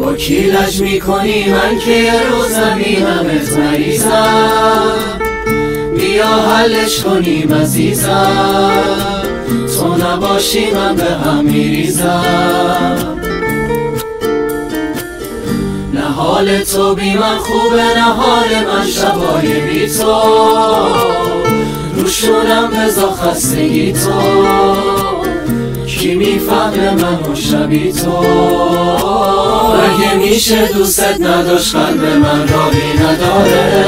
با کی لج میکنی من که یه روز نبینمت مریضم، بیا حلش کنیم عزیزم، تو نباشی من به هم میریزم. نه حال تو بی من خوبه نه حال من شبای بی تو، روشونم بزا خستگی تو، کی میفهمه من و شبی تو. مگه میشه دوست نداشت قلب من راهی نداره،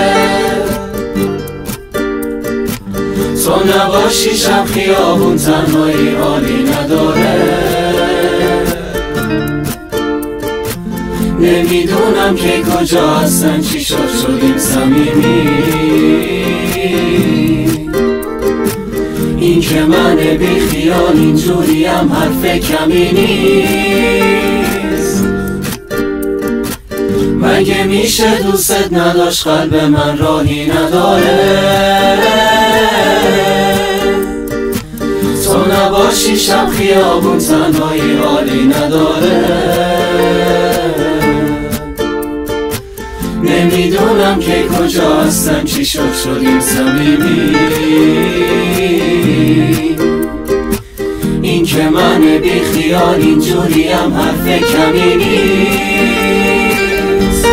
تو نباشی شب خیابون تنهایی حالی نداره. نمیدونم که کجا هستن چی شدیم صمیمی، این که من بی خیال اینجوریم حرف کمی نیست. مگه میشه دوست نداشت قلب من راهی نداره، تو نباشی شب خیابون تنهایی حالی نداره. نمیدونم که کجا هستم چی شدیم صمیمی، این که من بی خیال اینجوریم حرف کمی نیست.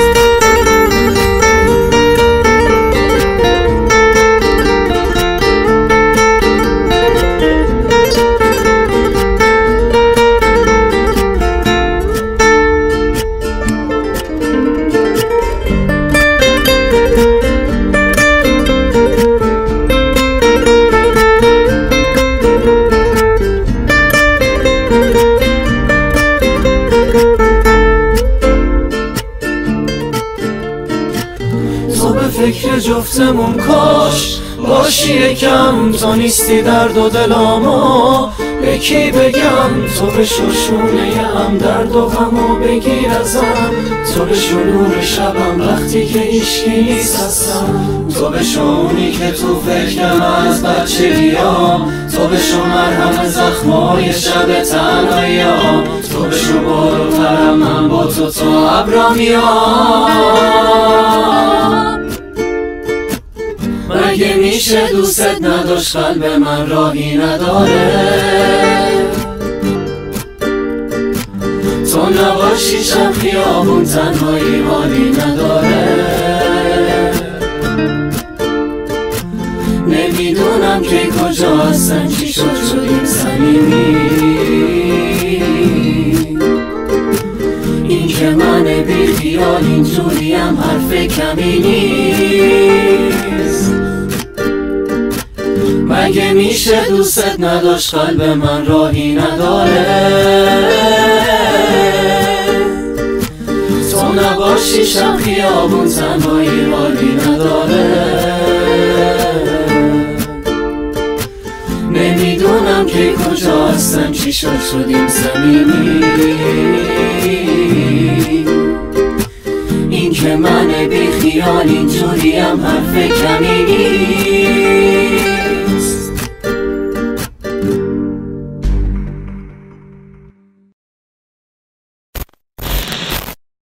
فکر جفتمون کاش باشی یکم، تو نیستی درد و دلامو به کی بگم، تو بشو شونه هم درد و غمو بگیر ازم، تو بشو نور شبم وقتی که هیچکی نیست هستم، تو بشو اونی که تو فکرم از بچگیام، تو بشو مرهم زخمای شب تنهاییام، تو بشو بالاترم من با تو ابرامیام. مگه میشه دوست نداشت قلب من راهی نداره، تو نباشی شب خیابون تنهایی حالی نداره. نمیدونم که کجا هستم چی شدیم صمیمی، این که من بی خیال اینجوریم حرف کمی نیست. مگه میشه دوست نداشت قلب من راهی نداره، تو نباشی شب خیابون تنهایی حالی نداره. نمیدونم که کجا هستم چی شدیم صمیمی، این که من بی خیال اینجوریم حرف کمی نیست.